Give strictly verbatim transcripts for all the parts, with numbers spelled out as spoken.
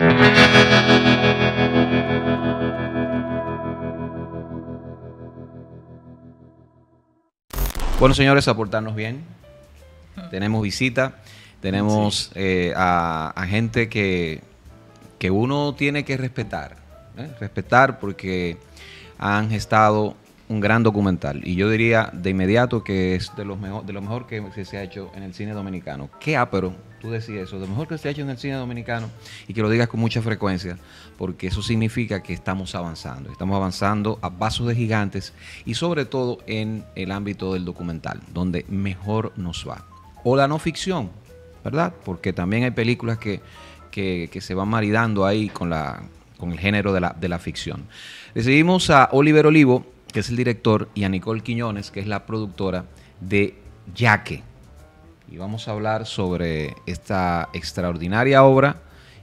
Bueno, señores, a portarnos bien. Tenemos visita, tenemos sí. eh, a, a gente que, que uno tiene que respetar, ¿eh? Respetar porque han gestado un gran documental. Y yo diría de inmediato que es de, los mejor, de lo mejor que, que se ha hecho en el cine dominicano. Qué ápero, tú decías eso, de lo mejor que se ha hecho en el cine dominicano, y que lo digas con mucha frecuencia, porque eso significa que estamos avanzando. Estamos avanzando a pasos de gigantes y sobre todo en el ámbito del documental, donde mejor nos va. O la no ficción, ¿verdad? Porque también hay películas que, que, que se van maridando ahí con, la, con el género de la, de la ficción. Recibimos a Oliver Olivo, que es el director, y a Nicole Quiñones, que es la productora de Yaque. Y vamos a hablar sobre esta extraordinaria obra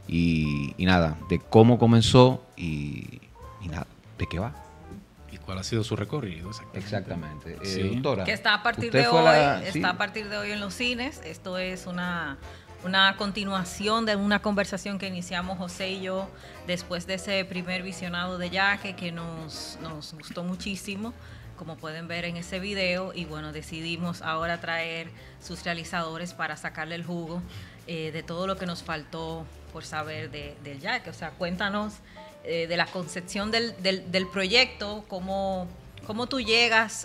y, y nada, de cómo comenzó y, y nada, de qué va. ¿Y cuál ha sido su recorrido? Exactamente. Sí. Eh, doctora, que está a partir de hoy, la, está sí. a partir de hoy en los cines. Esto es una, una continuación de una conversación que iniciamos José y yo después de ese primer visionado de Yaque, que nos, nos gustó muchísimo, como pueden ver en ese video, y bueno, decidimos ahora traer sus realizadores para sacarle el jugo eh, de todo lo que nos faltó por saber de, del Yaque. O sea, cuéntanos eh, de la concepción del, del, del proyecto, cómo, cómo tú llegas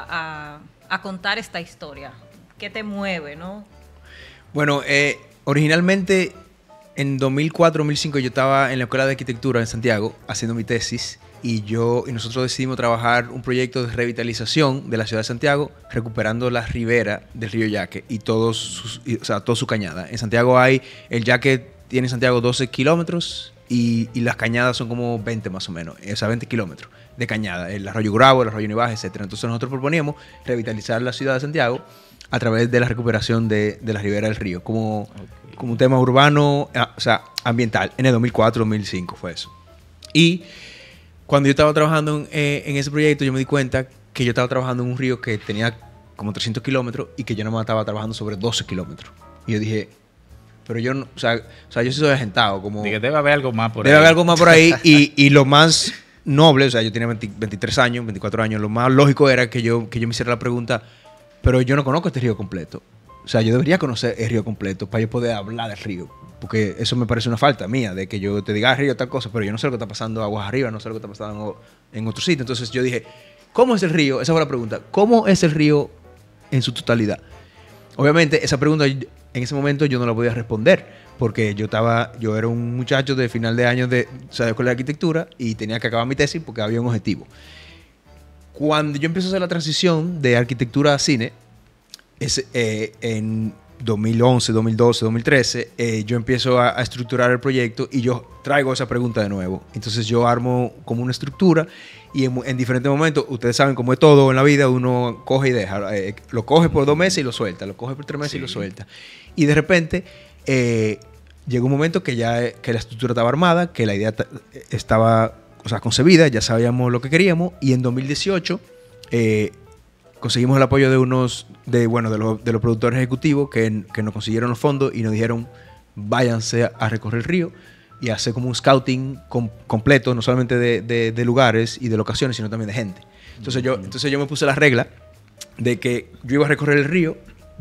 a, a, a contar esta historia, qué te mueve, ¿no? Bueno, eh, originalmente en dos mil cuatro, dos mil cinco yo estaba en la Escuela de Arquitectura en Santiago haciendo mi tesis, y yo y nosotros decidimos trabajar un proyecto de revitalización de la ciudad de Santiago, recuperando la ribera del río Yaque y, todos sus, y, o sea, toda su cañada. En Santiago hay, el Yaque tiene en Santiago doce kilómetros y, y las cañadas son como veinte más o menos, o sea, veinte kilómetros de cañada, el arroyo Gurabo, el arroyo Nivaje, etcétera. Entonces nosotros proponíamos revitalizar la ciudad de Santiago a través de la recuperación de, de la ribera del río, como, okay. como un tema urbano, o sea, ambiental. En el dos mil cuatro, dos mil cinco fue eso. Y cuando yo estaba trabajando en, eh, en ese proyecto, yo me di cuenta que yo estaba trabajando en un río que tenía como trescientos kilómetros y que yo no me estaba trabajando sobre doce kilómetros. Y yo dije, pero yo no, o sea, o sea yo sí soy agentado. Como, Dije, debe haber algo más por debe ahí. Debe haber algo más por ahí. y, y lo más noble, o sea, yo tenía veinte, veintitrés años, veinticuatro años, lo más lógico era que yo, que yo me hiciera la pregunta, pero yo no conozco este río completo. O sea, yo debería conocer el río completo para yo poder hablar del río. Porque eso me parece una falta mía, de que yo te diga, ah, río, tal cosa, pero yo no sé lo que está pasando aguas arriba, no sé lo que está pasando en otro sitio. Entonces yo dije, ¿cómo es el río? Esa fue la pregunta. ¿Cómo es el río en su totalidad? Obviamente, esa pregunta en ese momento yo no la podía responder, porque yo estaba, yo era un muchacho de final de año de, o sea, de escuela de arquitectura y tenía que acabar mi tesis porque había un objetivo. Cuando yo empecé a hacer la transición de arquitectura a cine, es, eh, en dos mil once, dos mil doce, dos mil trece, eh, yo empiezo a, a estructurar el proyecto y yo traigo esa pregunta de nuevo. Entonces yo armo como una estructura y en, en diferentes momentos, ustedes saben cómo es todo en la vida, uno coge y deja, eh, lo coge por dos meses y lo suelta, lo coge por tres meses sí. y lo suelta. Y de repente eh, llegó un momento que ya que la estructura estaba armada, que la idea estaba, o sea, concebida, ya sabíamos lo que queríamos, y en dos mil dieciocho eh, conseguimos el apoyo de unos, de, bueno, de, los, de los productores ejecutivos que, que nos consiguieron los fondos y nos dijeron, váyanse a recorrer el río y hacer como un scouting com, completo, no solamente de, de, de lugares y de locaciones, sino también de gente. Entonces yo, entonces yo me puse la regla de que yo iba a recorrer el río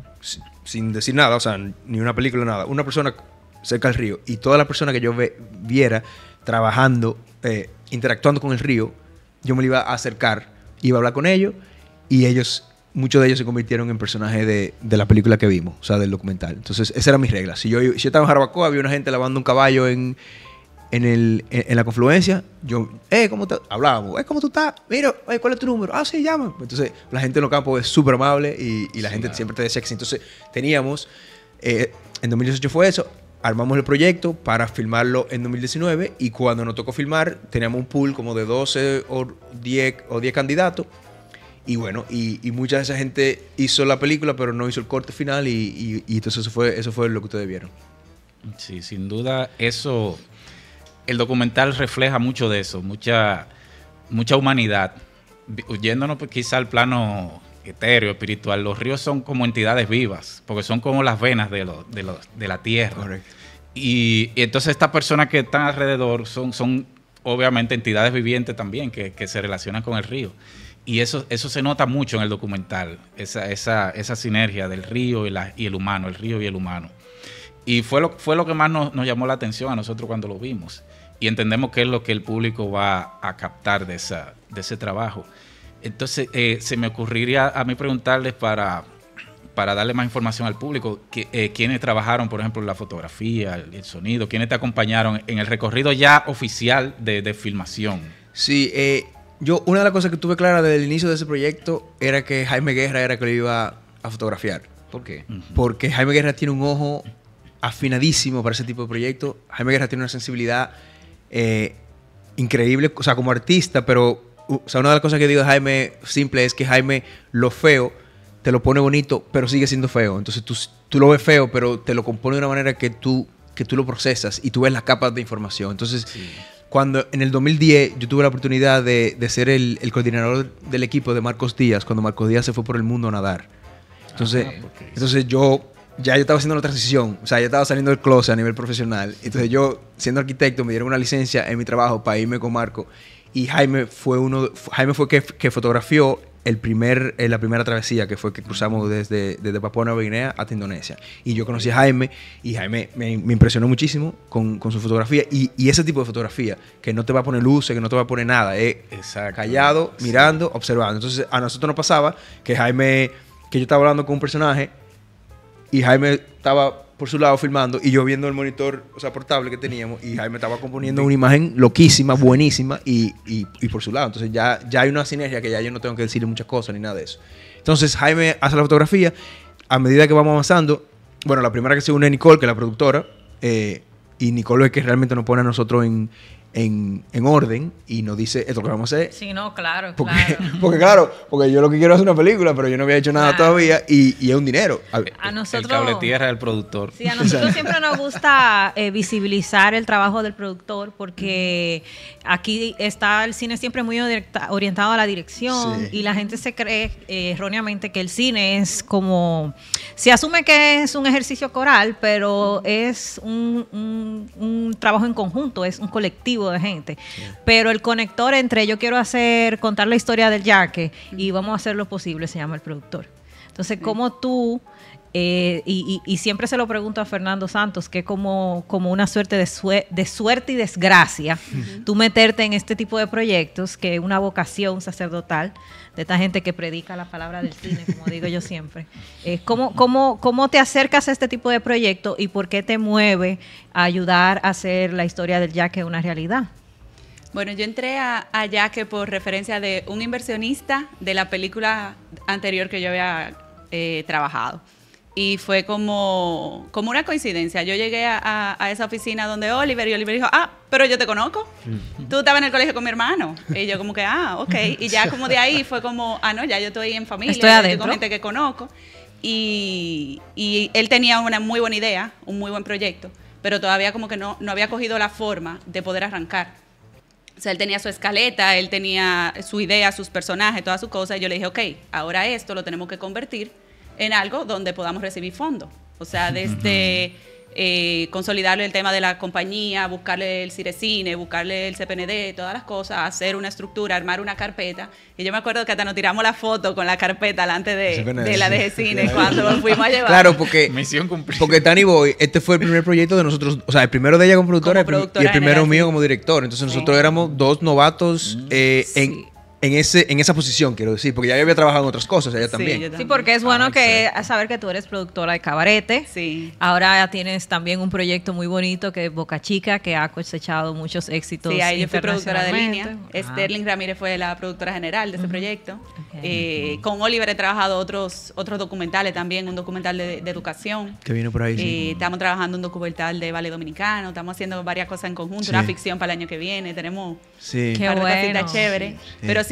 sin decir nada, o sea, ni una película, nada. Una persona cerca del río y toda la persona que yo ve, viera trabajando, eh, interactuando con el río, yo me lo iba a acercar, iba a hablar con ellos. Y ellos, muchos de ellos se convirtieron en personajes de, de la película que vimos, o sea, del documental. Entonces, esa era mi regla. Si yo, si yo estaba en Jarabacoa, había una gente lavando un caballo en, en, el, en, en la confluencia, yo, eh, ¿cómo te...? Hablábamos, eh, ¿cómo tú estás? Mira, eh, ¿cuál es tu número? Ah, sí, llama. Entonces, la gente en los campos es súper amable y, y la sí, gente claro. siempre te decía que sí. Entonces, teníamos, eh, en dos mil dieciocho fue eso, armamos el proyecto para filmarlo en dos mil diecinueve y cuando nos tocó filmar, teníamos un pool como de doce o diez, o diez candidatos. Y bueno, y, y mucha de esa gente hizo la película, pero no hizo el corte final y, y, y entonces eso fue, eso fue lo que ustedes vieron. Sí, sin duda, eso, el documental refleja mucho de eso, mucha, mucha humanidad. Yéndonos quizá al plano etéreo, espiritual, los ríos son como entidades vivas, porque son como las venas de, lo, de, lo, de la tierra. Correcto. Y, y entonces estas personas que están alrededor son, son obviamente entidades vivientes también que, que se relacionan con el río. Y eso, eso se nota mucho en el documental, esa, esa, esa sinergia del río y, la, y el humano, el río y el humano. Y fue lo, fue lo que más nos, nos llamó la atención a nosotros cuando lo vimos. Y entendemos que es lo que el público va a captar de, esa, de ese trabajo. Entonces, eh, se me ocurriría a mí preguntarles para, para darle más información al público, que, eh, quiénes trabajaron, por ejemplo, en la fotografía, el, el sonido, quiénes te acompañaron en el recorrido ya oficial de, de filmación. Sí, eh, yo una de las cosas que tuve clara desde el inicio de ese proyecto era que Jaime Guerra era que lo iba a fotografiar. ¿Por qué? Uh-huh. Porque Jaime Guerra tiene un ojo afinadísimo para ese tipo de proyectos. Jaime Guerra tiene una sensibilidad eh, increíble, o sea, como artista, pero o sea, una de las cosas que digo de Jaime simple es que Jaime lo feo te lo pone bonito, pero sigue siendo feo. Entonces tú, tú lo ves feo, pero te lo compone de una manera que tú, que tú lo procesas y tú ves las capas de información. Entonces, sí. Cuando en el dos mil diez yo tuve la oportunidad de, de ser el, el coordinador del equipo de Marcos Díaz, cuando Marcos Díaz se fue por el mundo a nadar. Entonces, ah, okay. entonces yo ya yo estaba haciendo la transición, o sea, ya estaba saliendo del closet a nivel profesional. Entonces yo, siendo arquitecto, me dieron una licencia en mi trabajo para irme con Marco. Y Jaime fue uno, Jaime fue que, que fotografió el primer, eh, la primera travesía, que fue que cruzamos desde, desde Papua Nueva Guinea hasta Indonesia. Y yo conocí a Jaime, y Jaime me, me impresionó muchísimo con, con su fotografía. Y, y ese tipo de fotografía, que no te va a poner luces, que no te va a poner nada, es Exacto. callado, sí. mirando, observando. Entonces a nosotros nos pasaba que Jaime, que yo estaba hablando con un personaje, y Jaime estaba por su lado filmando y yo viendo el monitor, o sea, portable que teníamos, y Jaime estaba componiendo una imagen loquísima, buenísima, y, y, y por su lado. Entonces ya, ya hay una sinergia que ya yo no tengo que decirle muchas cosas ni nada de eso. Entonces Jaime hace la fotografía. A medida que vamos avanzando, bueno, la primera que se une es Nicole, que es la productora, eh, y Nicole es que realmente nos pone a nosotros en, en, en orden y nos dice esto que vamos a hacer. Sí, no, claro, porque, claro. Porque claro, porque yo lo que quiero es una película, pero yo no había hecho nada claro. todavía y, y es un dinero. A, a nosotros, el cable tierra del productor. Sí, a nosotros siempre nos gusta eh, visibilizar el trabajo del productor porque aquí está el cine siempre muy orientado a la dirección sí. y la gente se cree eh, erróneamente que el cine es como... Se asume que es un ejercicio coral, pero es un, un, un trabajo en conjunto, es un colectivo de gente, yeah. pero el conector entre yo quiero hacer, contar la historia del yaque y vamos a hacer lo posible, se llama el productor. Entonces, sí. ¿cómo tú, eh, y, y, y siempre se lo pregunto a Fernando Santos, que es como, como una suerte de, suer de suerte y desgracia, uh-huh. tú meterte en este tipo de proyectos, que es una vocación sacerdotal, de esta gente que predica la palabra del cine, como digo yo siempre. Eh, ¿cómo, cómo, ¿Cómo te acercas a este tipo de proyectos y por qué te mueve a ayudar a hacer la historia del yaque una realidad? Bueno, yo entré a, a Yaque por referencia de un inversionista de la película anterior que yo había eh, trabajado. Y fue como, como una coincidencia. Yo llegué a, a, a esa oficina donde Oliver, y Oliver dijo, ah, pero yo te conozco. Tú estabas en el colegio con mi hermano. Y yo como que, ah, ok. Y ya como de ahí fue como, ah, no, ya yo estoy en familia. Estoy adentro. Estoy con gente que conozco. Y, y él tenía una muy buena idea, un muy buen proyecto, pero todavía como que no, no había cogido la forma de poder arrancar. O sea, él tenía su escaleta, él tenía su idea, sus personajes, todas sus cosas. Y yo le dije, ok, ahora esto lo tenemos que convertir en algo donde podamos recibir fondos. O sea, desde eh, consolidarle el tema de la compañía, buscarle el Cirecine, buscarle el C P N D, todas las cosas, hacer una estructura, armar una carpeta. Y yo me acuerdo que hasta nos tiramos la foto con la carpeta delante de, de la D G Cine cuando nos fuimos a llevar. Claro, porque, Misión cumplida. Porque Tani Boy, este fue el primer proyecto de nosotros, o sea, el primero de ella como productora, como productora y el primero general, mío sí. como director. Entonces nosotros sí. éramos dos novatos eh, sí. en... En, ese, en esa posición, quiero decir, porque ya yo había trabajado en otras cosas, ella sí, también. también. Sí, porque es bueno ah, que saber que tú eres productora de cabarete. Sí. Ahora tienes también un proyecto muy bonito que es Boca Chica, que ha cosechado muchos éxitos. Sí, ahí yo fui productora de línea. Ah. Sterling Ramírez fue la productora general de ese uh-huh. proyecto. Okay. Eh, uh-huh. Con Oliver he trabajado otros, otros documentales también, un documental de, de educación. Que viene por ahí, eh, sí. Estamos trabajando un documental de ballet dominicano, estamos haciendo varias cosas en conjunto, sí. una ficción para el año que viene, tenemos sí. Qué bueno. cositas chéveres. Sí. Pero sí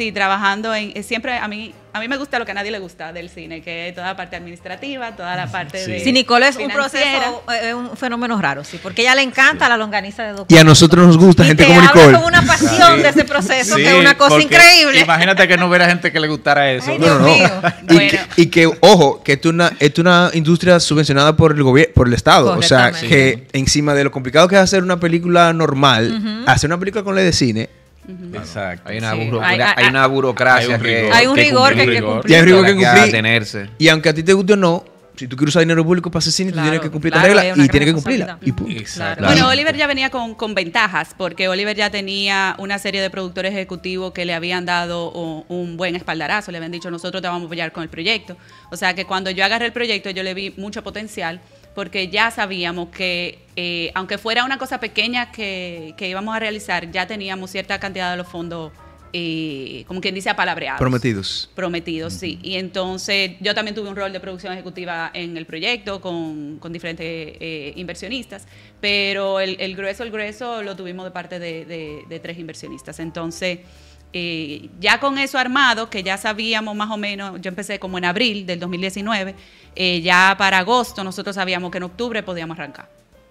sí, trabajando en, siempre a mí, a mí me gusta lo que a nadie le gusta del cine, que es toda la parte administrativa, toda la parte sí. de Sí, Nicole es un financiera. proceso, es eh, un fenómeno raro, sí, porque a ella le encanta sí. la longaniza de documentos. Y a nosotros nos gusta y gente te como habla Nicole. con una pasión Sí. de ese proceso, Sí, que es una cosa porque increíble. Imagínate que no hubiera gente que le gustara eso. Ay, ¿no? Dios No, no, mío. Y, Bueno. que, y que, ojo, que esto es una, esto es una industria subvencionada por el gobierno, por el Estado. O sea, Correctamente. que encima de lo complicado que es hacer una película normal, uh-huh. hacer una película con ley de cine. Uh-huh. Exacto. Hay una, Sí. buro- Hay- una- hay- hay una burocracia hay un que, rigor. Hay un rigor que hay que rigor. cumplir. Y hay un rigor que hay que cumplir. atenerse. Y aunque a ti te guste o no, si tú quieres usar dinero público para hacer cine, Claro, tú tienes que cumplir claro, la hay regla una y tienes que gran cumplirla. responsabilidad. Y punto. Exacto. Claro. Bueno, Oliver ya venía con, con ventajas, porque Oliver ya tenía una serie de productores ejecutivos que le habían dado un, un buen espaldarazo, le habían dicho, nosotros te vamos a apoyar con el proyecto. O sea que cuando yo agarré el proyecto, yo le vi mucho potencial, porque ya sabíamos que, eh, aunque fuera una cosa pequeña que, que íbamos a realizar, ya teníamos cierta cantidad de los fondos, eh, como quien dice, apalabreados. Prometidos. Prometidos, sí. Y entonces yo también tuve un rol de producción ejecutiva en el proyecto con, con diferentes eh, inversionistas, pero el, el grueso, el grueso lo tuvimos de parte de, de, de tres inversionistas. Entonces, eh, ya con eso armado, que ya sabíamos más o menos, yo empecé como en abril del dos mil diecinueve, eh, ya para agosto nosotros sabíamos que en octubre podíamos arrancar.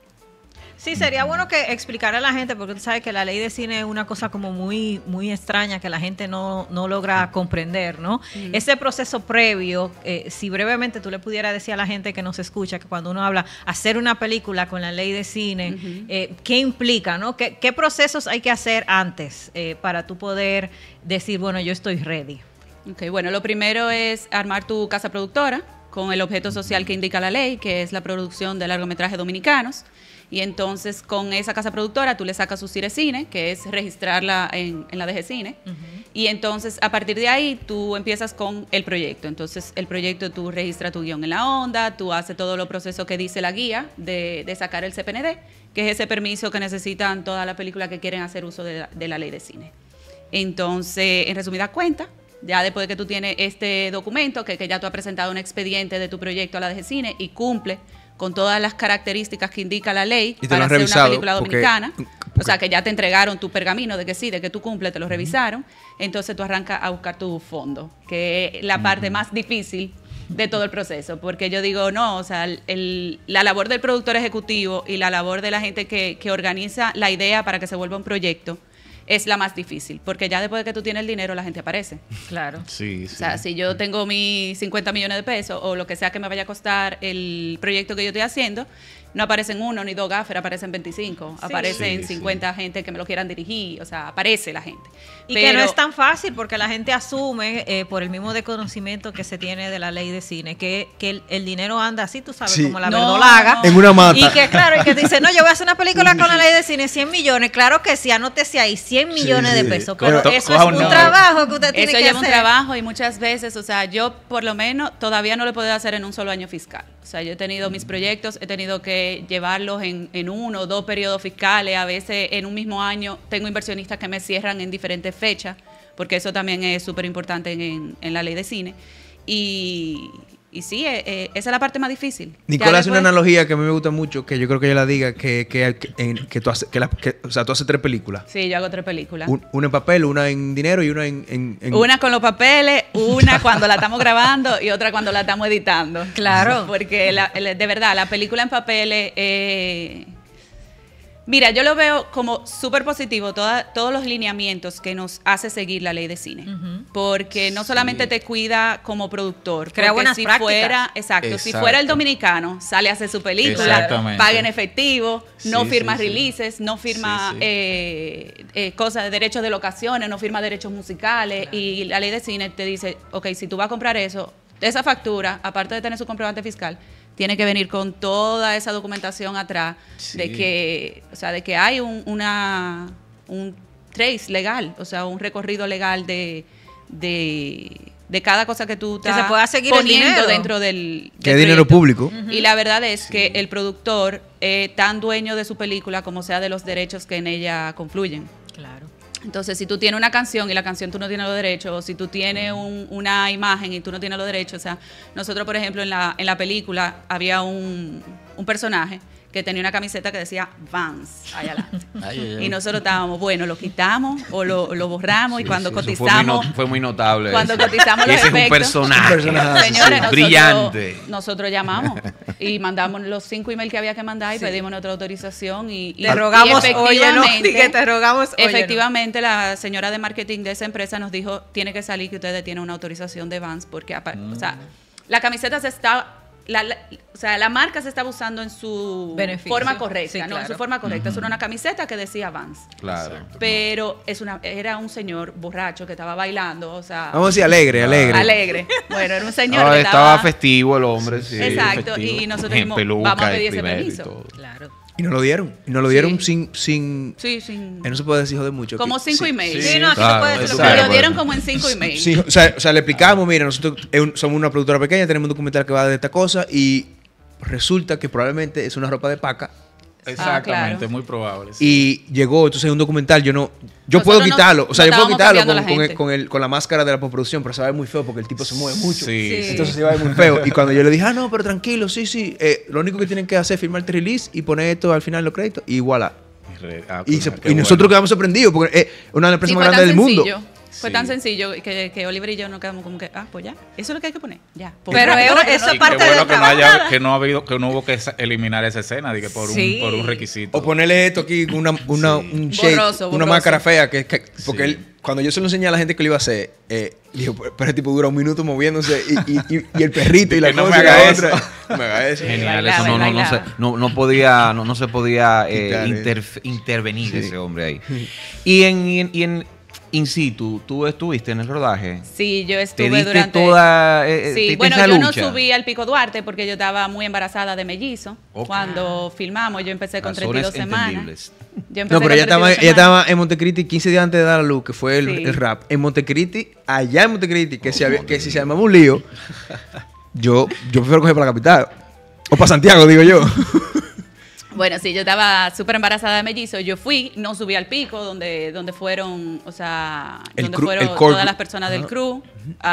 Sí, sería bueno que explicara a la gente, porque tú sabes que la ley de cine es una cosa como muy muy extraña que la gente no, no logra comprender, ¿no? Uh-huh. Ese proceso previo, eh, si brevemente tú le pudieras decir a la gente que nos escucha, que cuando uno habla hacer una película con la ley de cine, uh-huh. eh, ¿qué implica, no? ¿Qué, qué procesos hay que hacer antes eh, para tú poder decir, bueno, yo estoy ready? Ok, bueno, lo primero es armar tu casa productora con el objeto social que indica la ley, que es la producción de largometrajes dominicanos. Y entonces con esa casa productora tú le sacas su Cirecine, que es registrarla en, en la D G Cine. Uh-huh. Y entonces a partir de ahí tú empiezas con el proyecto. Entonces el proyecto tú registras tu guión en la onda, tú haces todo los procesos que dice la guía de, de sacar el C P N D, que es ese permiso que necesitan todas las películas que quieren hacer uso de la, de la ley de cine. Entonces, en resumida cuenta, ya después de que tú tienes este documento, que, que ya tú has presentado un expediente de tu proyecto a la D G Cine y cumple con todas las características que indica la ley para hacer una película dominicana, porque, porque, o sea, que ya te entregaron tu pergamino de que sí, de que tú cumples, te lo revisaron, entonces tú arrancas a buscar tu fondo, que es la parte más difícil de todo el proceso, porque yo digo, no, o sea, el, la labor del productor ejecutivo y la labor de la gente que, que organiza la idea para que se vuelva un proyecto es la más difícil, porque ya después de que tú tienes el dinero, la gente aparece. Claro. Sí, sí. O sea, si yo tengo mis cincuenta millones de pesos o lo que sea que me vaya a costar el proyecto que yo estoy haciendo, no aparecen uno ni dos gafers, aparecen veinticinco, sí. aparecen sí, cincuenta sí. gente que me lo quieran dirigir, o sea, aparece la gente. Y Pero, que no es tan fácil porque la gente asume, eh, por el mismo desconocimiento que se tiene de la ley de cine, que, que el, el dinero anda así, tú sabes, sí. como la no, verdolaga. En una mata. Y que claro, y que dice, no, yo voy a hacer una película con la ley de cine, cien millones, claro que sí, anótese ahí, cien millones sí, sí. de pesos, pero Co- eso es un no. trabajo que usted tiene eso que lleva hacer. un trabajo y muchas veces, o sea, yo por lo menos todavía no lo he podido hacer en un solo año fiscal. O sea, yo he tenido mis proyectos, he tenido que llevarlos en, en uno o dos periodos fiscales, a veces en un mismo año tengo inversionistas que me cierran en diferentes fechas, porque eso también es súper importante en, en la ley de cine. Y, y sí, eh, eh, esa es la parte más difícil. Nicolás hace una analogía que a mí me gusta mucho, que yo creo que ella la diga, que, que, que, en, que tú haces, que la, que, o sea, tú haces tres películas. Sí, yo hago tres películas. Un, una en papel, una en dinero y una en, en, en... Una con los papeles, una cuando la estamos grabando y otra cuando la estamos editando. Claro. Porque la, de verdad, la película en papeles... Eh, Mira, yo lo veo como súper positivo, toda, todos los lineamientos que nos hace seguir la ley de cine, uh-huh. porque no solamente sí. te cuida como productor, crea buenas si prácticas. Fuera, exacto, exacto, si fuera el dominicano, sale a hacer su película, paga en efectivo, sí, no firma sí, releases, sí. no firma sí, sí. Eh, eh, cosas de derechos de locaciones, no firma derechos musicales, claro. y la ley de cine te dice, ok, si tú vas a comprar eso, esa factura, aparte de tener su comprobante fiscal, tiene que venir con toda esa documentación atrás sí. de que, o sea, de que hay un, una, un trace legal, o sea, un recorrido legal de, de, de cada cosa que tú estás que se pueda seguir poniendo dentro del, del que es dinero público. Uh-huh. Y la verdad es sí. que el productor es eh, tan dueño de su película como sea de los derechos que en ella confluyen. Claro. Entonces, si tú tienes una canción y la canción tú no tienes los derechos, o si tú tienes un, una imagen y tú no tienes los derechos, o sea, nosotros, por ejemplo, en la, en la película había un, un personaje que tenía una camiseta que decía Vans allá adelante. Ay, ay, ay. Y nosotros estábamos, bueno, lo quitamos o lo, lo borramos y Sí, cuando sí, eso cotizamos... Fue muy, no- fue muy notable. Cuando eso. cotizamos Y los ese es un efectos, personaje. Un personaje, Señores, nosotros, brillante. nosotros llamamos y mandamos los cinco emails que había que mandar y Sí. pedimos nuestra autorización y, y- Te rogamos, y oye, no, efectivamente- di que te rogamos, oye, no. efectivamente la señora de marketing de esa empresa nos dijo, tiene que salir que ustedes tienen una autorización de Vans porque, apa- o sea, la camiseta se está... La, la- o sea, la marca se estaba usando en su Beneficio. forma correcta, Sí, ¿no? En claro. su forma correcta. Es una camiseta que decía Vans. Claro. Pero es una, era un señor borracho que estaba bailando, o sea... Vamos a decir alegre, alegre. Alegre. Bueno, era un señor No, que estaba estaba... festivo el hombre, sí. Exacto, festivo. y nosotros En dijimos, peluca vamos a y pedir ese primero y permiso. todo. Claro. Y nos lo dieron. Y nos lo dieron Sí. sin, sin. Sí, sin... eh, no se puede decir joder mucho. Como aquí. cinco Sí. emails. Sí, no, aquí claro, no puede ser eso lo Me que lo claro. dieron como en cinco emails. Sí, o sea, o sea, le explicamos, mira, nosotros es un- somos una productora pequeña, tenemos un documental que va de esta cosa y resulta que probablemente es una ropa de paca Exactamente, Ah, claro. muy probable. sí. y llegó, entonces es un documental, yo no, yo Nosotros puedo no- quitarlo, o sea, no yo puedo estábamos quitarlo cambiando con, a la con el- gente. con, el- con la máscara de la postproducción, pero se va a ver muy feo porque el tipo se mueve mucho. Sí, Sí. Entonces se va a ver muy feo. Y cuando yo le dije, ah, no, pero tranquilo, sí, sí, eh, lo único que tienen que hacer es firmar el release y poner esto al final en los créditos y voilà. Y re- ah, Y, pues, se- qué y nosotros bueno. quedamos sorprendidos porque es una de las Sí, empresas fue más tan grandes del mundo. sencillo. Fue Sí. tan sencillo que, que Oliver y yo nos quedamos como que, ah, pues ya, eso es lo que hay que poner, ya. Pues Pero rápido, es- rápido, eso rápido. Y parte qué bueno del que no, trabajo, haya, nada. que no ha habido, que no hubo que sa- eliminar esa escena, dije, por, Sí. un, por un requisito. O ponerle esto aquí, una, una, Sí. un shake, Borroso, una borroso. máscara fea. Que, que- porque Sí. él, cuando yo se lo enseñé a la gente que lo iba a hacer, eh, dijo, pero ese tipo dura un minuto moviéndose y, y, y, y el perrito y la Que no cosa me y la haga otra. eso. No me haga eso. Genial, bailaba, eso no, no, no, bailaba. se, no, no podía, no, no se podía eh, Quitar, eh. interf- intervenir Sí. ese hombre ahí. Y en, y en, y en in situ, ¿tú estuviste en el rodaje? Sí, yo ¿Te estuve diste durante... toda eh, eh, Sí, te- bueno, esa yo lucha? no subí al Pico Duarte porque yo estaba muy embarazada de mellizo. Ok. Cuando filmamos, yo empecé con treinta y dos Razones semanas. entendibles. Yo empecé No, pero con ella estaba, treinta y ella dos semanas. estaba en Montecristi quince días antes de dar a luz, que fue el, Sí. el rap. En Montecristi, allá en Montecristi, que, Oh, si, había- que Montecristi. si se llamaba un lío, yo, yo prefiero coger para la capital. O para Santiago, digo yo. Bueno, sí, yo estaba súper embarazada de mellizo. Yo fui, no subí al pico, donde, donde fueron, o sea, El donde crew- fueron el core todas crew. las personas del Ajá. crew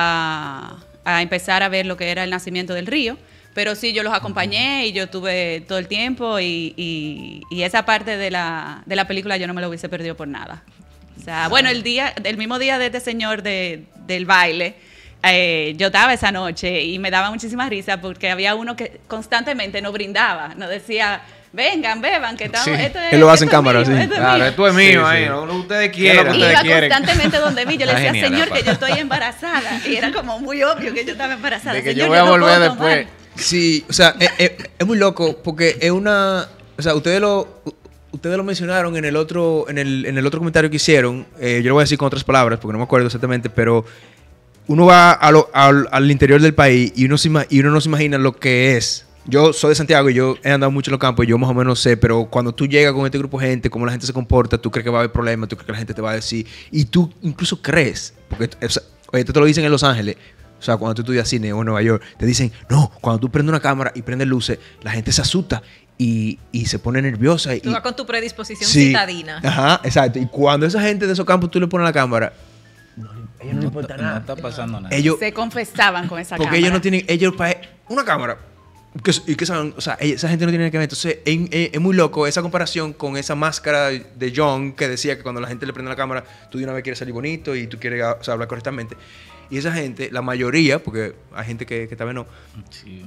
a, a empezar a ver lo que era el nacimiento del río. Pero sí, yo los acompañé y yo tuve todo el tiempo y, y- y esa parte de la, de la película yo no me lo hubiese perdido por nada. O sea, bueno, el día, el mismo día de este señor de, del baile, eh, yo estaba esa noche y me daba muchísima risa porque había uno que constantemente no brindaba, no decía, vengan, beban, que estamos... Sí. esto es- Él lo hace en esto es cámara, mío, sí. esto es Claro, mío". esto es mío, Sí, ahí, sí. lo que ustedes ¿Qué es lo que quieran. ustedes Iba quieren? constantemente donde mí, yo le Está decía, genial, señor, aparte. que yo estoy embarazada. Y era como muy obvio que yo estaba embarazada. De que Señor, yo voy a no volver puedo tomar. después. Sí, o sea, es, es- es muy loco porque es una, o sea, ustedes lo, ustedes lo mencionaron en el otro, en el, en el otro comentario que hicieron. eh, yo lo voy a decir con otras palabras porque no me acuerdo exactamente, pero uno va a lo- al, al interior del país y uno, se, ima- y uno no se imagina lo que es. Yo soy de Santiago y yo he andado mucho en los campos y yo más o menos sé, pero cuando tú llegas con este grupo de gente, cómo la gente se comporta, tú crees que va a haber problemas, tú crees que la gente te va a decir, y tú incluso crees, porque o sea, oye, esto te lo dicen en Los Ángeles, o sea, cuando tú estudias cine o en Nueva York, te dicen, no, cuando tú prendes una cámara y prendes luces, la gente se asusta y, y se pone nerviosa. Y, Tú vas con tu predisposición Sí. citadina. Ajá, exacto. Y cuando esa gente de esos campos tú le pones la cámara, no, a ellos no, les importa No nada. está pasando nada. Ellos, Se confesaban con esa porque cámara. ellos no tienen, ellos para una cámara. Que, y que saben, o sea, ella- esa gente no tiene que ver. Entonces, es, es- es muy loco esa comparación con esa máscara de John que decía que cuando la gente le prende la cámara, tú de una vez quieres salir bonito y tú quieres o sea, hablar correctamente. Y esa gente, la mayoría, porque hay gente que, que tal vez no, Sí.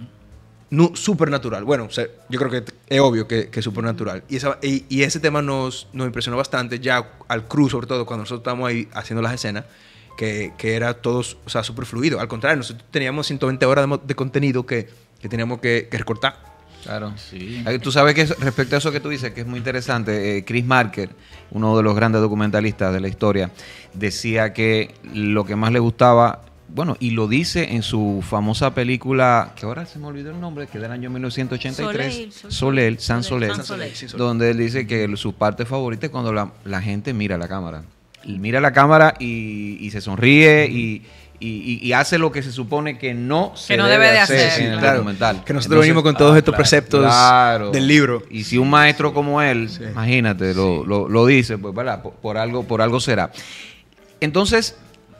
no súper natural. Bueno, o sea, yo creo que es obvio que, que es súper natural. Y, esa- y, y ese tema nos, nos impresionó bastante ya al crew, sobre todo cuando nosotros estábamos ahí haciendo las escenas, que, que era todo, o sea, súper fluido. Al contrario, nosotros teníamos ciento veinte horas de, mo- de contenido que, que teníamos que, que recortar. Claro. Sí. Eh, Tú sabes que es- respecto a eso que tú dices, que es muy interesante, eh, Chris Marker, uno de los grandes documentalistas de la historia, decía que lo que más le gustaba, bueno, y lo dice en su famosa película, que ahora se me olvidó el nombre, que es del año mil novecientos ochenta y tres, Soleil, Soleil. Soleil, San Soleil, Soleil, San Soleil. Sí, Soleil. donde él dice que su parte favorita es cuando la, la gente mira la cámara. Y mira la cámara y, y se sonríe y, y- y- y hace lo que se supone que no se no debe de hacer. en el Claro, documental. que nosotros venimos con ah, todos estos claro, preceptos claro. del libro. Y si un maestro como él, imagínate, lo, lo- lo dice, pues ¿verdad? Por, por algo, por algo será. Entonces,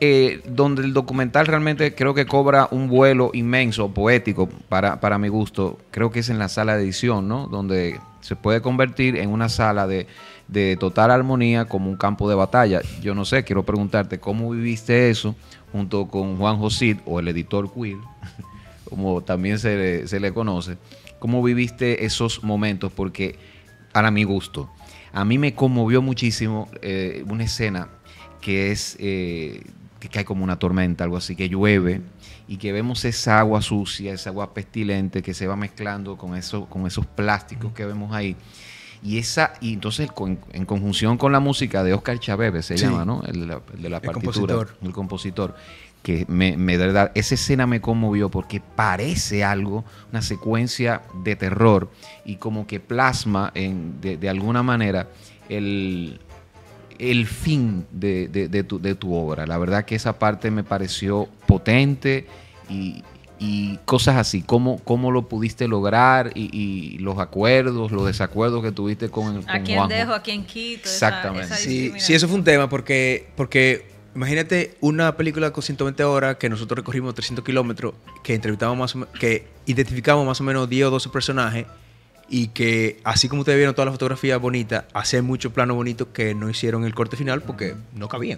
eh, donde el documental realmente creo que cobra un vuelo inmenso, poético, para, para mi gusto, creo que es en la sala de edición, ¿no? Donde se puede convertir en una sala de, de total armonía como un campo de batalla. Yo no sé, quiero preguntarte, ¿cómo viviste eso junto con Juan José, o el editor queer, como también se le, se le conoce? ¿Cómo viviste esos momentos? Porque, para mi gusto, a mí me conmovió muchísimo eh, una escena que es eh, que cae como una tormenta, algo así, que llueve y que vemos esa agua sucia, esa agua pestilente que se va mezclando con, eso, con esos plásticos que vemos ahí. Y esa y entonces con, en conjunción con la música de Oscar Chavebe, se sí. llama, ¿no? El, el, el de la partitura, el compositor. El compositor que me, me de verdad, esa escena me conmovió porque parece algo, una secuencia de terror y como que plasma en, de, de alguna manera el, el fin de, de, de, tu, de tu obra. La verdad que esa parte me pareció potente y, y cosas así, cómo, cómo lo pudiste lograr y, y los acuerdos, los desacuerdos que tuviste con, con a quién Juanjo. dejo, a quién quito. Exactamente. Esa, esa sí, sí, eso fue un tema porque... porque imagínate una película con ciento veinte horas que nosotros recorrimos trescientos kilómetros, que entrevistamos más o menos, que identificamos más o menos diez o doce personajes y que, así como ustedes vieron todas las fotografías bonitas, hacen muchos planos bonitos que no hicieron el corte final porque no cabían.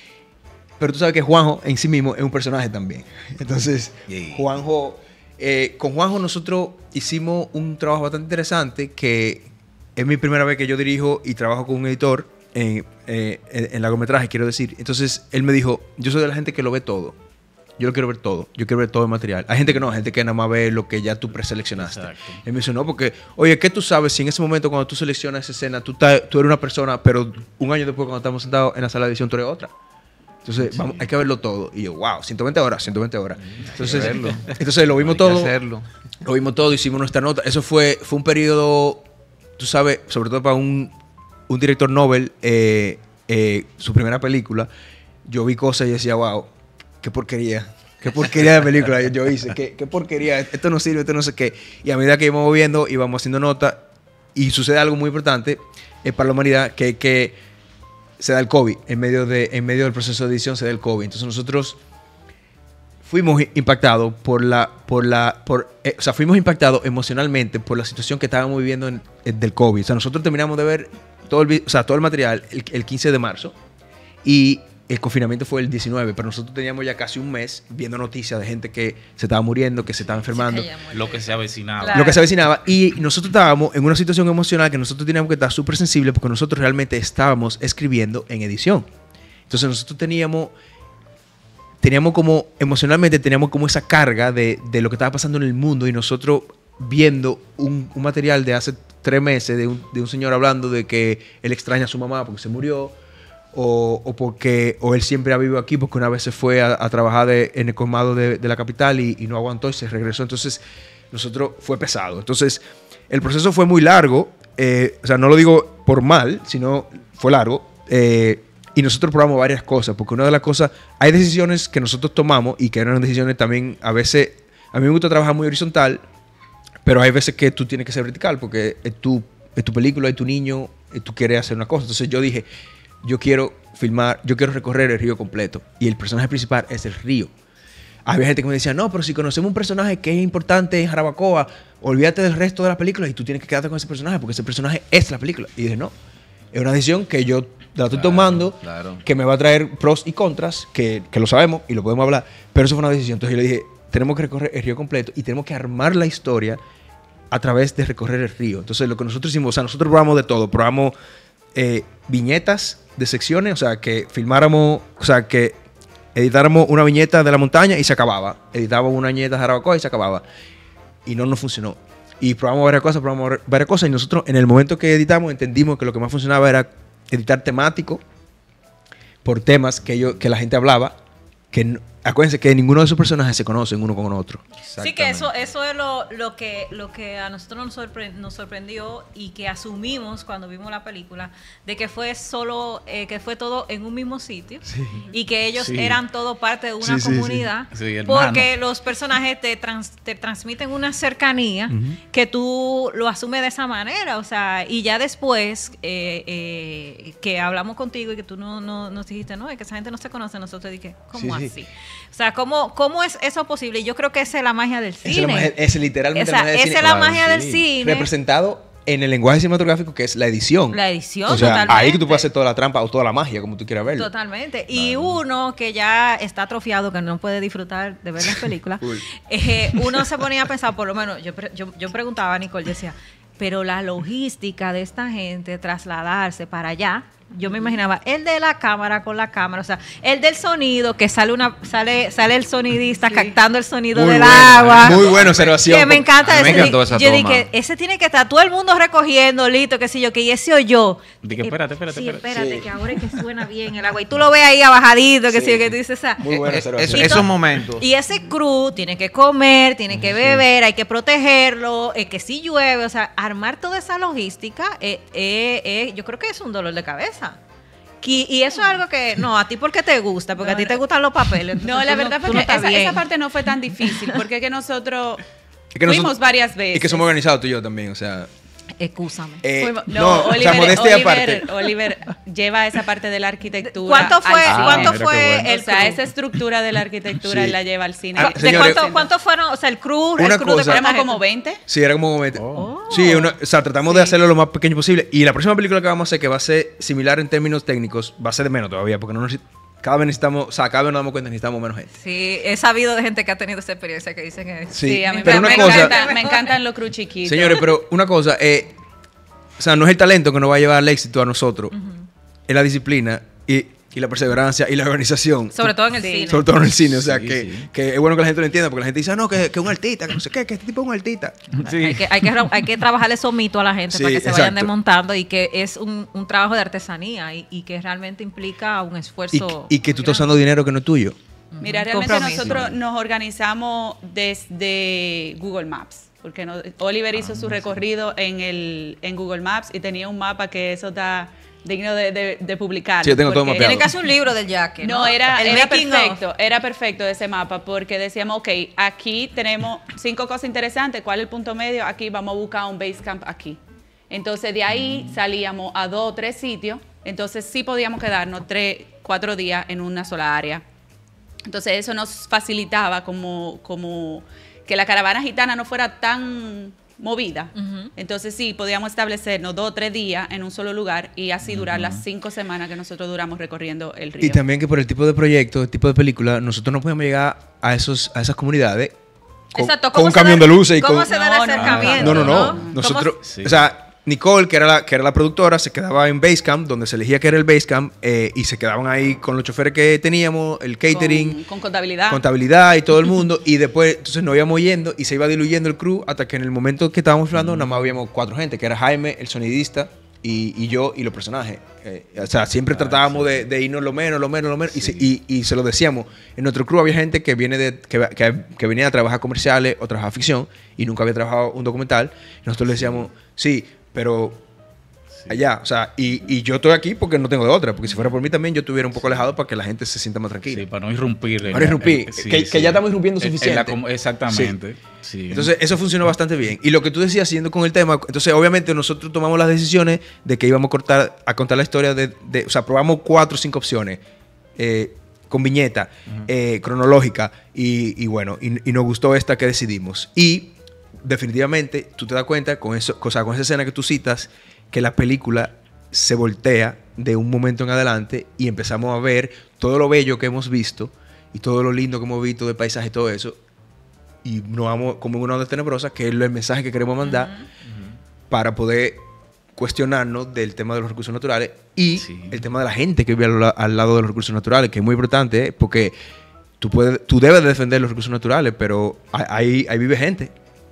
Pero tú sabes que Juanjo en sí mismo es un personaje también. Entonces, yeah. Juanjo, eh, con Juanjo nosotros hicimos un trabajo bastante interesante que es mi primera vez que yo dirijo y trabajo con un editor En, eh, en, en largometraje, quiero decir. Entonces él me dijo, yo soy de la gente que lo ve todo, yo lo quiero ver todo, yo quiero ver todo el material. Hay gente que no, hay gente que nada más ve lo que ya tú preseleccionaste. Exacto. Él me dice, no, porque oye, ¿qué tú sabes si en ese momento cuando tú seleccionas esa escena tú, ta, tú eres una persona, pero un año después cuando estamos sentados en la sala de edición tú eres otra? Entonces sí. vamos, hay que verlo todo. Y yo, wow, ciento veinte horas, ciento veinte horas. Entonces, entonces lo vimos hay todo, hacerlo. lo vimos todo, hicimos nuestra nota. Eso fue, fue un periodo, tú sabes, sobre todo para un un director Nobel, eh, eh, su primera película, yo vi cosas y decía, wow, qué porquería, qué porquería de película yo hice, qué, qué porquería, esto no sirve, esto no sé qué. Y a medida que íbamos viendo, íbamos haciendo nota, y sucede algo muy importante eh, para la humanidad, que, que se da el COVID, en medio, de, en medio del proceso de edición se da el COVID. Entonces nosotros fuimos impactados por la, por la, por, eh, o sea, fuimos impactados emocionalmente por la situación que estábamos viviendo en, en, del COVID. O sea, nosotros terminamos de ver todo el, o sea, todo el material el, el quince de marzo y el confinamiento fue el diecinueve, pero nosotros teníamos ya casi un mes viendo noticias de gente que se estaba muriendo, que se estaba enfermando. Sí, lo que se avecinaba. Claro. Lo que se avecinaba. Y nosotros estábamos en una situación emocional que nosotros teníamos que estar súper sensibles porque nosotros realmente estábamos escribiendo en edición. Entonces nosotros teníamos... Teníamos como, emocionalmente, teníamos como esa carga de, de lo que estaba pasando en el mundo y nosotros viendo un, un material de hace tres meses de un, de un señor hablando de que él extraña a su mamá porque se murió o, o porque o él siempre ha vivido aquí porque una vez se fue a, a trabajar de, en el colmado de, de la capital y, y no aguantó y se regresó. Entonces, nosotros fue pesado. Entonces, el proceso fue muy largo. Eh, o sea, no lo digo por mal, sino fue largo. Eh, Y nosotros probamos varias cosas, porque una de las cosas, hay decisiones que nosotros tomamos y que eran decisiones también, a veces, a mí me gusta trabajar muy horizontal, pero hay veces que tú tienes que ser vertical, porque es tu, es tu película, es tu niño, y tú quieres hacer una cosa. Entonces yo dije, yo quiero filmar, yo quiero recorrer el río completo, y el personaje principal es el río. Había gente que me decía, no, pero si conocemos un personaje que es importante en Jarabacoa, olvídate del resto de la película y tú tienes que quedarte con ese personaje, porque ese personaje es la película. Y dije, no, es una decisión que yo la estoy claro, tomando, claro. que me va a traer pros y contras, que, que lo sabemos y lo podemos hablar, pero eso fue una decisión. Entonces yo le dije, tenemos que recorrer el río completo y tenemos que armar la historia a través de recorrer el río. Entonces lo que nosotros hicimos, o sea, nosotros probamos de todo, probamos eh, viñetas de secciones, o sea, que filmáramos, o sea, que editáramos una viñeta de la montaña y se acababa, editábamos una viñeta de Jarabacoa y se acababa, y no nos funcionó. Y probamos varias cosas, probamos varias cosas, y nosotros en el momento que editamos entendimos que lo que más funcionaba era editar temático por temas que, yo, que la gente hablaba, que, acuérdense que ninguno de esos personajes se conocen uno con otro. Sí, que eso, eso es lo, lo, que, lo que a nosotros nos, sorpre nos sorprendió y que asumimos cuando vimos la película, de que fue solo, eh, que fue todo en un mismo sitio sí. y que ellos sí. eran todo parte de una sí, comunidad, sí, sí. Sí, porque los personajes te, trans, te transmiten una cercanía uh-huh. que tú lo asumes de esa manera, o sea, y ya después eh, eh, que hablamos contigo y que tú no, no, nos dijiste, no, es que esa gente no se conoce, nosotros dije, ¿cómo sí, así? Sí. O sea, ¿cómo, ¿cómo es eso posible? Yo creo que esa es la magia del cine. Esa es, la magia, es literalmente o sea, la magia del esa cine. Esa es la claro, magia sí. del cine. Representado en el lenguaje cinematográfico, que es la edición. La edición, o sea, totalmente. Ahí que tú puedes hacer toda la trampa o toda la magia, como tú quieras verlo. Totalmente. Y claro. uno que ya está atrofiado, que no puede disfrutar de ver las películas, eh, uno se ponía a pensar, por lo menos, yo, yo, yo preguntaba a Nicole, yo decía, pero la logística de esta gente trasladarse para allá, yo me imaginaba el de la cámara con la cámara, o sea, el del sonido, que sale una sale sale el sonidista sí. captando el sonido muy del bueno, agua. Muy buena observación. Que me encanta ese. Me encantó esa yo toma. Dije, ese tiene que estar todo el mundo recogiendo, listo, qué sé yo, que y ese oyó. Dije, espérate, espérate, sí, espérate. espérate, sí. que ahora es que suena bien el agua. Y tú lo ves ahí abajadito, que sí, sí que tú dices, esa. Muy buena observación. Es, esos momentos. Y ese crew tiene que comer, tiene que beber, sí. hay que protegerlo, eh, que si llueve, o sea, armar toda esa logística, eh, eh, eh, yo creo que es un dolor de cabeza. Y, y eso es algo que, no, a ti porque te gusta, porque no, a ti te gustan los papeles. No, la verdad fue no, que esa, esa parte no fue tan difícil, porque es que nosotros es que fuimos nosotros, varias veces. Es que somos organizados tú y yo también, o sea... Excúsame. Eh, Fuimos, no, no, Oliver, o sea, modestia Oliver, aparte. Oliver lleva esa parte de la arquitectura. ¿Cuánto fue, al ¿cuánto cine. fue bueno. el O sea, crew? esa estructura de la arquitectura Sí. él la lleva al cine. Ah, ¿De señores, cuánto, cuánto fueron? O sea, el crew, Una el crew cosa- de Éramos cuánta como gente? veinte. Sí, era como un momento. Oh. Sí, una, o sea, tratamos Sí. de hacerlo lo más pequeño posible. Y la próxima película que vamos a hacer, que va a ser similar en términos técnicos, va a ser de menos todavía, porque no nos, cada vez necesitamos, o sea, cada vez nos damos cuenta que necesitamos menos gente. Sí, he sabido de gente que ha tenido esa experiencia que dicen que Sí, Sí, a mí pero me, una me cosa- encanta, me encantan los crew chiquitos. Señores, pero una cosa, eh, o sea, no es el talento que nos va a llevar al éxito a nosotros, uh-huh. es la disciplina y, y la perseverancia y la organización. sobre todo en el Sí. cine. Sobre todo en el cine, o sea, Sí, que, sí. que es bueno que la gente lo entienda, porque la gente dice, ah, no, que, que un artista, que no sé qué, que este tipo es un artista. Sí. Hay, que, hay, que, hay que trabajar esos mitos a la gente Sí, para que se vayan exacto. desmontando y que es un, un trabajo de artesanía y, y que realmente implica un Y, esfuerzo. y que tú muy estás grande. usando dinero que no es tuyo. Mira, realmente Compromiso. nosotros nos organizamos desde Google Maps. Porque no, Oliver hizo su recorrido en el en Google Maps y tenía un mapa que eso está digno de, de, de publicar. Sí, yo tengo todo porque- mapeado. Tiene que hacer un libro del Yaque. No, era, El era making perfecto, of. era perfecto ese mapa porque decíamos, ok, aquí tenemos cinco cosas interesantes, ¿cuál es el punto medio? Aquí vamos a buscar un base camp aquí. Entonces de ahí salíamos a dos o tres sitios, entonces sí podíamos quedarnos tres, cuatro días en una sola área. Entonces eso nos facilitaba como, como que la caravana gitana no fuera tan movida. Ujú. Entonces sí, podíamos establecernos dos o tres días en un solo lugar y así durar las cinco semanas que nosotros duramos recorriendo el río. Y también que por el tipo de proyecto, el tipo de película, nosotros no podemos llegar a esos a esas comunidades con, Exacto, con ¿cómo un se camión da- de luces y ¿Cómo con... se da el No, no, acercamiento? No, no, no. ¿Cómo- Nosotros, Sí. o sea, Nicole, que era, la, que era la productora, se quedaba en Basecamp, donde se elegía que era el Basecamp, eh, y se quedaban ahí con los choferes que teníamos, el catering, Con, con contabilidad. contabilidad y todo el mundo. Y después, entonces nos íbamos yendo y se iba diluyendo el crew hasta que en el momento que estábamos filmando, nada más habíamos cuatro gente, que era Jaime, el sonidista, y, y yo y los personajes. Eh, o sea, siempre Ah, tratábamos sí. de, de irnos lo menos, lo menos, lo menos. Y, se, Sí. y, y se lo decíamos. En nuestro crew había gente que viene de que, que, que venía a trabajar comerciales o trabajar ficción y nunca había trabajado un documental. Y nosotros le decíamos, sí, pero allá, o sea, y, y yo estoy aquí porque no tengo de otra, porque si fuera por mí también yo estuviera un poco alejado para que la gente se sienta más tranquila. Sí, para no irrumpir. en Para la- irrumpir, en- sí, que- sí. que ya estamos irrumpiendo En- en la suficiente. com- exactamente. Sí. Entonces, eso funcionó bastante bien. Y lo que tú decías, siguiendo con el tema, entonces, obviamente, nosotros tomamos las decisiones de que íbamos a, cortar, a contar la historia de, de- o sea, probamos cuatro o cinco opciones eh, con viñeta, eh, cronológica, y, y bueno, y, y nos gustó esta que decidimos. Y definitivamente, tú te das cuenta con eso, o sea, con esa escena que tú citas, que la película se voltea de un momento en adelante y empezamos a ver todo lo bello que hemos visto y todo lo lindo que hemos visto del paisaje y todo eso, y nos vamos como en una onda tenebrosa, que es el mensaje que queremos mandar para poder cuestionarnos del tema de los recursos naturales y Sí. el tema de la gente que vive al, la- al lado de los recursos naturales, que es muy importante, ¿eh? Porque tú, puedes, tú debes de defender los recursos naturales, pero ahí, ahí vive gente.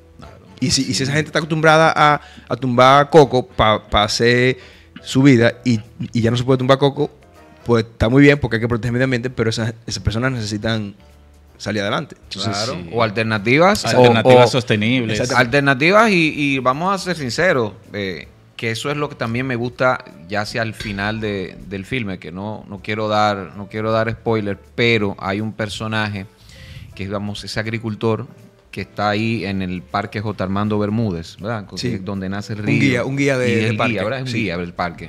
Y si, y si esa gente está acostumbrada a, a tumbar coco para hacer su vida y, y ya no se puede tumbar coco, pues está muy bien porque hay que proteger el medio ambiente, pero esas, esas personas necesitan salir adelante. Entonces, Claro. sí. O alternativas. Alternativas o, o- sostenibles. Alternativas y, y vamos a ser sinceros, eh, que eso es lo que también me gusta ya hacia el final de, del filme, que no, no quiero dar, no quiero dar spoiler, pero hay un personaje que es, digamos, ese agricultor que está ahí en el parque J. Armando Bermúdez, ¿verdad? Sí. Donde nace el Un río. guía- un guía de- Y es del el parque. guía, ¿verdad? Es un Sí. guía del parque.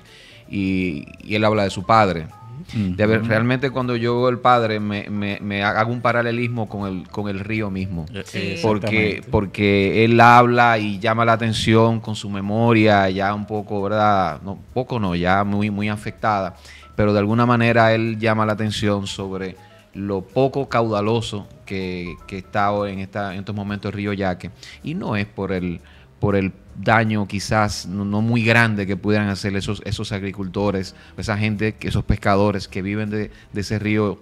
Y, y él habla de su padre. Ujú. De ver, realmente cuando yo veo el padre me, me, me hago un paralelismo con el, con el río mismo. Sí. Porque, Exactamente. porque él habla y llama la atención con su memoria ya un poco, ¿verdad? No, poco no, ya muy, muy afectada. Pero de alguna manera él llama la atención sobre lo poco caudaloso que, que está hoy en, esta, en estos momentos el río Yaque. Y no es por el, por el daño quizás no, no muy grande que pudieran hacer esos, esos agricultores, esa gente, que esos pescadores que viven de, de ese río,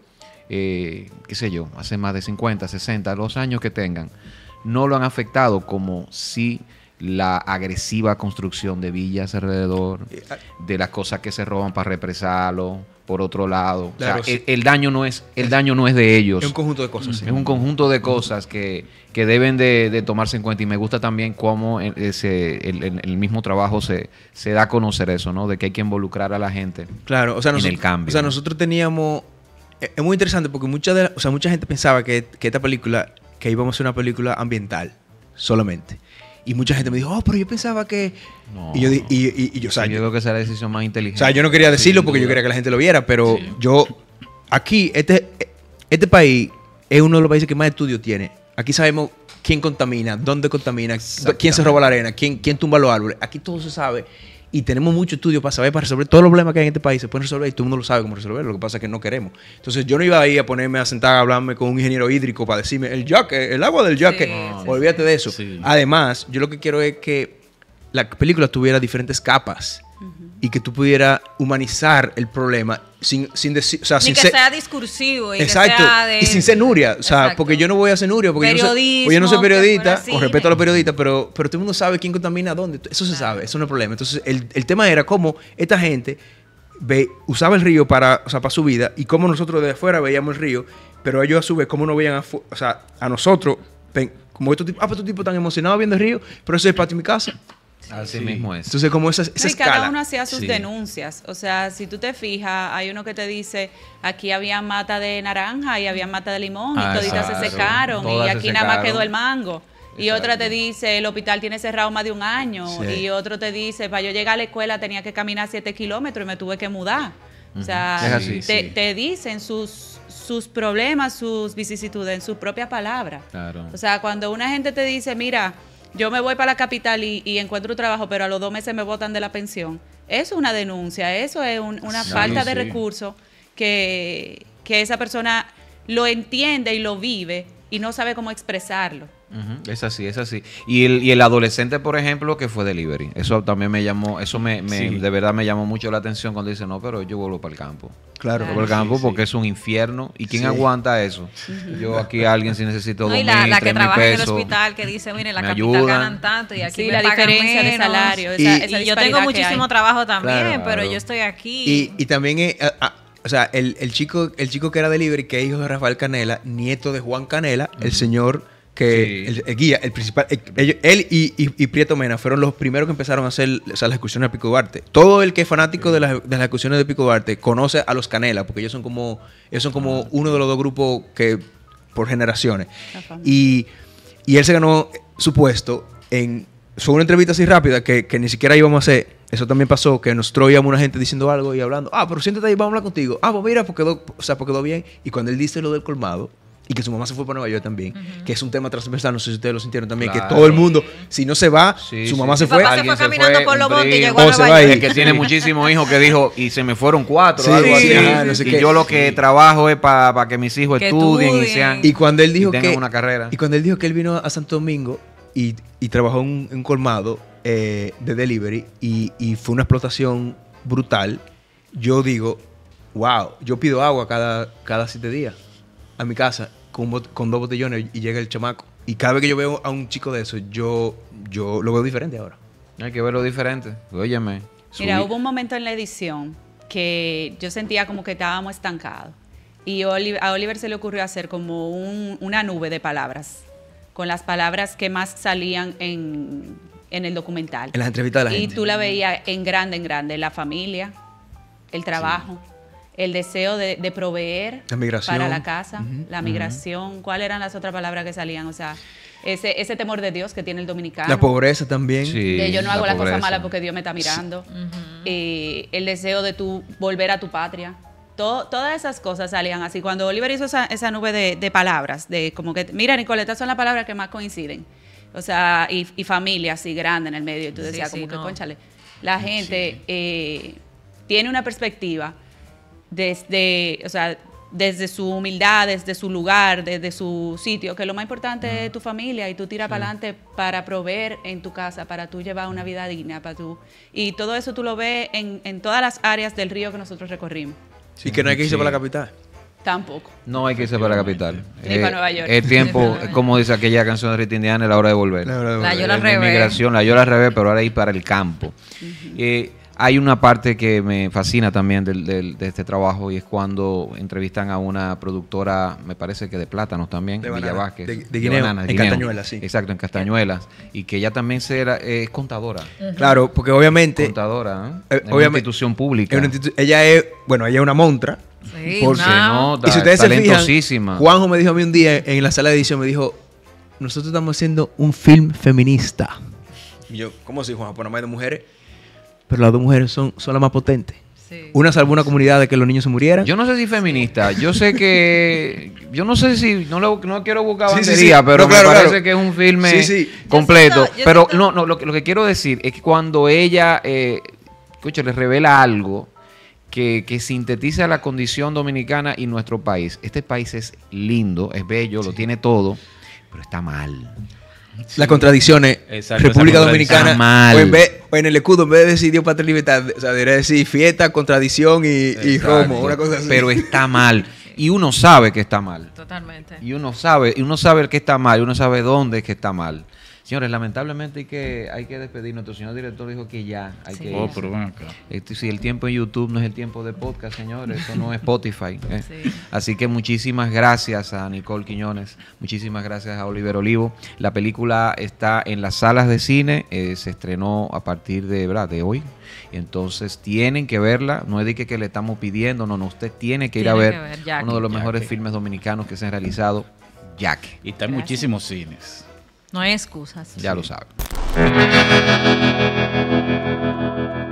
eh, qué sé yo, hace más de cincuenta, sesenta, los años que tengan, no lo han afectado como si la agresiva construcción de villas alrededor, de las cosas que se roban para represarlo, por otro lado. Claro, o sea, sí. el, el daño no es, el daño no es de ellos. Es un conjunto de cosas. sí. Es un conjunto de cosas que, que deben de, de tomarse en cuenta, y me gusta también cómo el, ese, el, el- el mismo trabajo se, se da a conocer eso, ¿no? De que hay que involucrar a la gente. Claro, o sea, en nosotros, el cambio, o sea, ¿no? nosotros teníamos... Es es muy interesante porque mucha, de, o sea, mucha gente pensaba que, que esta película, que íbamos a hacer una película ambiental solamente. Y mucha gente me dijo, oh, pero yo pensaba que... No, y yo, di- no. y, y- y yo, o sea, yo yo, creo que esa es la decisión más o inteligente. sea, yo no quería decirlo Sin porque yo duda. quería que la gente lo viera, pero Sí. yo... Aquí, este, este país es uno de los países que más estudios tiene. Aquí sabemos quién contamina, dónde contamina, quién se roba la arena, quién, quién tumba los árboles. Aquí todo se sabe. Y tenemos mucho estudio para saber, para resolver todos los problemas que hay en este país. Se pueden resolver y todo el mundo lo sabe cómo resolverlo. Lo que pasa es que no queremos. Entonces, yo no iba ahí a ponerme a sentar a hablarme con un ingeniero hídrico para decirme el yaque, el agua del yaque. Sí, sí, Olvídate de eso. Sí. Además, yo lo que quiero es que la película tuviera diferentes capas y que tú pudieras humanizar el problema sin, sin decir, o sea, Ni sin que ser- sea discursivo y Exacto, que sea de... y sin ser Nuria, o sea, Exacto. porque yo no voy a ser Nuria, porque yo no soy, Periodismo, porque yo no soy que periodista, fuera con cine. respeto a los periodistas, pero, pero todo el mundo sabe quién contamina dónde, eso se sabe, eso no es problema. Entonces, el, el tema era cómo esta gente ve, usaba el río para, o sea, para su vida y cómo nosotros de afuera veíamos el río, pero ellos a su vez, cómo no veían a, fu- o sea, a nosotros, ven, como estos tipos, ah, pues estos tipos tan emocionados viendo el río, pero eso es patio de mi casa. Así Sí. mismo es. Entonces, como esa, esa No, y cada escala. uno hacía sus Sí. denuncias. O sea, si tú te fijas, hay uno que te dice, aquí había mata de naranja y había mata de limón Ah, y toditas se exacto. secaron Todas y se aquí nada más secaron. quedó el mango. Y Exacto. otra te dice, el hospital tiene cerrado más de un año. Sí. Y otro te dice, para yo llegar a la escuela tenía que caminar siete kilómetros y me tuve que mudar. O sea, Es así, te, sí. te dicen sus, sus problemas, sus vicisitudes en sus propias palabras. Claro. O sea, cuando una gente te dice, mira, yo me voy para la capital y, y encuentro un trabajo, pero a los dos meses me botan de la pensión, eso es una denuncia, eso es un- una Sí, falta de sí. recursos que, que esa persona lo entiende y lo vive y no sabe cómo expresarlo. Ujú, es así, es así. Y el, y el adolescente, por ejemplo, que fue delivery. Eso también me llamó, eso me, me- Sí. de verdad me llamó mucho la atención cuando dice, no, pero yo vuelvo para el campo. Claro. Vuelvo al campo Sí, porque sí. es un infierno. ¿Y quién Sí. aguanta eso? Yo aquí alguien si necesito No, dos y mil, la, la que tres mil trabaja en el pesos. hospital que dice, mire, la me capital ayudan. ganan tanto y aquí Sí, me la pagan diferencia de menos. salario, esa, Y- esa Y yo disparidad tengo que muchísimo hay. trabajo también, Claro. pero Claro. yo estoy aquí. Y, y también, eh, ah, ah, o sea, el, el chico el chico que era delivery, que es hijo de Rafael Canela, nieto de Juan Canela, el señor que, Sí. el, el guía, el principal, el- ellos- él y, y- y Prieto Mena fueron los primeros que empezaron a hacer, o sea, las excursiones de Pico Duarte. Todo el que es fanático de, las, de las excursiones de Pico Duarte conoce a los Canela, porque ellos son como, ellos son como uno de los dos grupos que, por generaciones. La familia. Y, y él se ganó su puesto en... Fue una entrevista así rápida que, que ni siquiera íbamos a hacer. Eso también pasó, que nosotros oíamos una gente diciendo algo y hablando. Ah, pero siéntate ahí, vamos a hablar contigo. Ah, pues mira, porque quedó, o sea, porque quedó bien. Y cuando él dice lo del colmado, y que su mamá se fue para Nueva York también, que es un tema transversal, no sé si ustedes lo sintieron también, Claro. que todo el mundo, si no se va, Sí, su sí. mamá se Mi fue. papá se Alguien fue caminando por un los montes y primo. llegó a O se Nueva va York. ahí. El que tiene muchísimos hijos que dijo, y se me fueron cuatro, Sí, algo así. sí, ajá, no sé y qué. yo lo que trabajo es para que mis hijos Que estudien y estudien. sean... Y cuando él dijo y tengan que una carrera. y cuando él dijo que él vino a Santo Domingo y, y trabajó en un, en un colmado eh, de delivery y, y fue una explotación brutal, yo digo, wow, yo pido agua cada, cada siete días a mi casa con, un bot- con dos botellones y llega el chamaco. Y cada vez que yo veo a un chico de eso, yo, yo lo veo diferente ahora. Hay que verlo diferente. Óyeme. Mira, subí- hubo un momento en la edición que yo sentía como que estábamos estancados. Y Oliver, a Oliver se le ocurrió hacer como un, una nube de palabras, con las palabras que más salían en, en el documental. En las entrevistas de la y gente. Y tú la veías en grande, en grande, la familia, el trabajo, sí. el deseo de, de proveer la migración. para la casa, uh-huh. la migración. Uh-huh. ¿Cuáles eran las otras palabras que salían? O sea, ese, ese temor de Dios que tiene el dominicano. La pobreza también. Sí, de yo no hago la la cosa mala porque Dios me está mirando. Sí. Uh-huh. eh, el deseo de tú volver a tu patria. Todo, todas esas cosas salían así. Cuando Oliver hizo esa, esa nube de, de palabras, de como que, mira, Nicole, estas son las palabras que más coinciden. O sea, y, y familia así grande en el medio. Y tú decías, sí, como sí, que, no. Cónchale, la gente sí. eh, tiene una perspectiva desde, o sea, desde su humildad, desde su lugar, desde su sitio, que lo más importante mm. es tu familia y tú tiras sí. para adelante para proveer en tu casa, para tú llevar una vida digna, para tú. Y todo eso tú lo ves en, en todas las áreas del río que nosotros recorrimos. Sí, y que no hay que irse sí. para la capital. Tampoco. No hay que irse para la capital. Ni eh, para Nueva York. El tiempo, como dice aquella canción de Rita Indiana, es la hora de volver. La hora de volver. La yo la al revés. Migración, la yo la al revés, pero ahora ir para el campo. Uh-huh. eh, hay una parte que me fascina también del, del, de este trabajo y es cuando entrevistan a una productora, me parece que de plátanos también, de Villa Vázquez. De, de Guineo, de bananas, en Guineo. Castañuelas, sí. Exacto, en Castañuelas. Y que ella también será, eh, es contadora. Uh-huh. Claro, porque obviamente... Contadora, ¿eh? eh es una institución pública. Es una institu- ella es, bueno, ella es una montra. Sí, por se nota, y si ustedes talentosísima. Se fijan, Juanjo me dijo a mí un día en la sala de edición, me dijo, nosotros estamos haciendo un film feminista. Y yo, ¿cómo así, Juanjo? Pues no más de mujeres. Pero las dos mujeres son, son las más potentes. Sí. Una salvó una comunidad de que los niños se murieran. Yo no sé si feminista, yo sé que... Yo no sé si... No, lo, no quiero buscar sí, bandería, sí, sí. pero no, claro, me parece claro. que es un filme sí, sí. completo. Yo siento, yo pero siento... no, no lo, lo que quiero decir es que cuando ella... Eh, escucha, les revela algo que, que sintetiza la condición dominicana y nuestro país. Este país es lindo, es bello, sí. lo tiene todo, pero está mal. Sí. Las contradicciones. Exacto, República Dominicana mal. O, en vez, o en el escudo, en vez de decir Dios, patria y libertad, o sea, debería decir fiesta, contradicción y, y romo, una cosa así. Pero está mal. Y uno sabe que está mal. Totalmente. Y uno sabe, y uno sabe que está mal, y uno sabe dónde es que está mal. Señores, lamentablemente hay que, hay que despedir. Nuestro señor director dijo que ya hay sí. que oh, pero ven acá. Este, si el tiempo en YouTube no es el tiempo de podcast, señores, esto no es Spotify. ¿eh? Sí. Así que muchísimas gracias a Nicole Quiñones, muchísimas gracias a Oliver Olivo. La película está en las salas de cine, eh, se estrenó a partir de, ¿verdad? de hoy. Entonces tienen que verla, no es de que, que le estamos pidiendo, no, no, usted tiene que ir tiene a ver, ver uno de los Jackie. mejores filmes dominicanos que se han realizado, Jackie. Y está en gracias. muchísimos cines. No hay excusas. Ya sí. lo sabe.